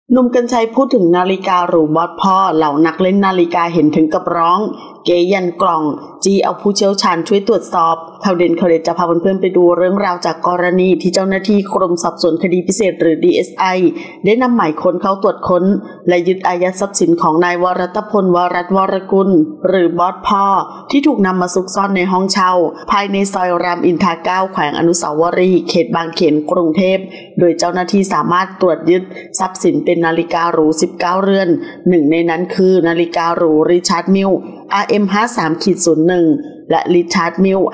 หนุ่มกรรชัยพูดถึงนาฬิกาหรูบอสพ่อเหล่านักเล่นนาฬิกาเห็นถึงกับร้องเกยันกล่องจีเอาผู้เชี่ยวชาญช่วยตรวจสอบข่าวเด่นข่าวเด็ดจะพาเพื่อนๆไปดูเรื่องราวจากกรณีที่เจ้าหน้าที่กรมสอบสวนคดีพิเศษหรือ DSI ได้นำหมายค้นเข้าตรวจค้นและยึดอายัดทรัพย์สินของนายวรัตพลวรัตน์วรกุลหรือบอสพ่อที่ถูกนำมาซุกซ่อนในห้องเช่าภายในซอยรามอินทรา9แขวงอนุสาวรีย์เขตบางเขนกรุงเทพโดยเจ้าหน้าที่สามารถตรวจยึดทรัพย์สินเป็นนาฬิกาหรู19เรือนหนึ่งในนั้นคือนาฬิกาหรูริชาร์ดมิลRM53-01 และริชาร์ดมิล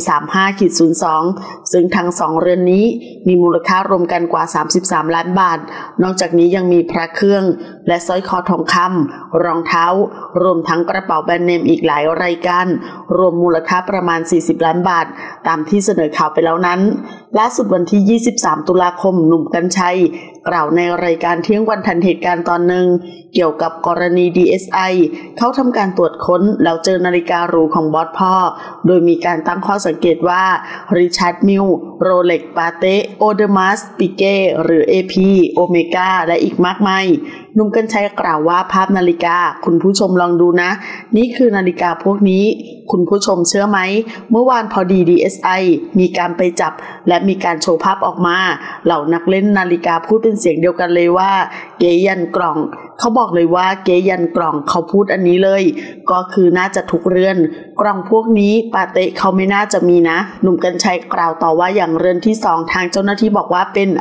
RM35-02 ซึ่งทั้ง2เรือนนี้มีมูลค่ารวมกันกว่า33ล้านบาทนอกจากนี้ยังมีพระเครื่องและสร้อยคอทองคำรองเท้ารวมทั้งกระเป๋าแบรนด์เนมอีกหลายรายการรวมมูลค่าประมาณ40ล้านบาทตามที่เสนอข่าวไปแล้วนั้นล่าสุดวันที่23ตุลาคมหนุ่มกรรชัยกล่าวในรายการเที่ยงวันทันเหตุการณ์ตอนหนึ่งเกี่ยวกับกรณี DSI เข้าทำการตรวจค้นแล้วเจอนาฬิกาหรูของบอสพ่อโดยมีการตั้งข้อสังเกตว่าริชาร์ดมิลโรเล็กปาเต้โอเดอร์มัสปิเก้หรือ AP โอเมก้าและอีกมากมายหนุ่มกรรชัยกล่าวว่าภาพนาฬิกาคุณผู้ชมลองดูนะนี่คือนาฬิกาพวกนี้คุณผู้ชมเชื่อไหมเมื่อวานพอดี DSI มีการไปจับและมีการโชว์ภาพออกมาเหล่านักเล่นนาฬิกาพูดเป็นเสียงเดียวกันเลยว่าเกยันกล่องเขาบอกเลยว่าเกยันกล่องเขาพูดอันนี้เลยก็คือน่าจะทุกเรือนกล่องพวกนี้ปาเต้เขาไม่น่าจะมีนะหนุ่มกรรชัยกล่าวต่อว่าอย่างเรือนที่2ทางเจ้าหน้าที่บอกว่าเป็น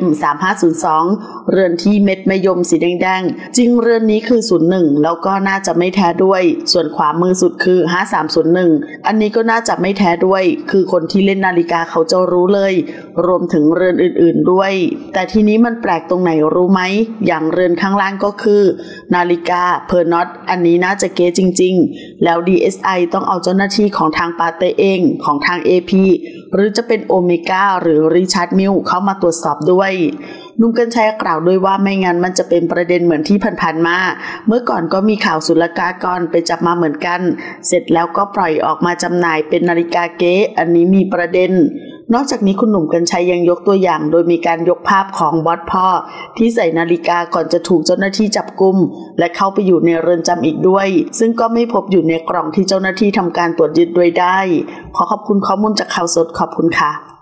RM3502 เรือนที่เม็ดมะยมสีแดงๆจริงเรือนนี้คือ01แล้วก็น่าจะไม่แท้ด้วยส่วนขวามือสุดคือ5301อันนี้ก็น่าจะไม่แท้ด้วยคือคนที่เล่นนาฬิกาเขาจะรู้เลยรวมถึงเรือนอื่นๆด้วยแต่ทีนี้มันแปลกตรงไหนรู้ไหมอย่างเรือนข้างล่างก็คือนาฬิกาเพอร์น็อตอันนี้น่าจะเก๋จริงๆแล้ว DSI ต้องเอาเจ้าหน้าที่ของทางปาเต้เองของทาง AP หรือจะเป็นโอเมก้าหรือริชาร์ดมิลเข้ามาตรวจสอบด้วยหนุ่มกรรชัยกล่าวด้วยว่าไม่งั้นมันจะเป็นประเด็นเหมือนที่ผ่านๆมาเมื่อก่อนก็มีข่าวศุลกากรไปจับมาเหมือนกันเสร็จแล้วก็ปล่อยออกมาจำหน่ายเป็นนาฬิกาเก๊อันนี้มีประเด็นนอกจากนี้คุณหนุ่มกรรชัยยังยกตัวอย่างโดยมีการยกภาพของบอสพ่อที่ใส่นาฬิกาก่อนจะถูกเจ้าหน้าที่จับกุมและเข้าไปอยู่ในเรือนจำอีกด้วยซึ่งก็ไม่พบอยู่ในกล่องที่เจ้าหน้าที่ทำการตรวจยึดด้วยได้ขอขอบคุณข้อมูลจากข่าวสดขอบคุณค่ะ